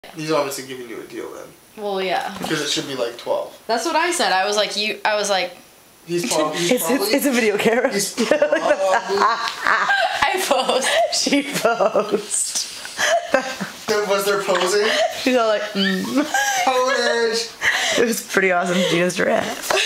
He's obviously giving you a deal then. Well, yeah. Because it should be like 12. That's what I said. I was like, He's probably. It's a video camera. He's probably. I posed. She posed. Was there posing? She's all like, Posage. It was pretty awesome. Gena's giraffe.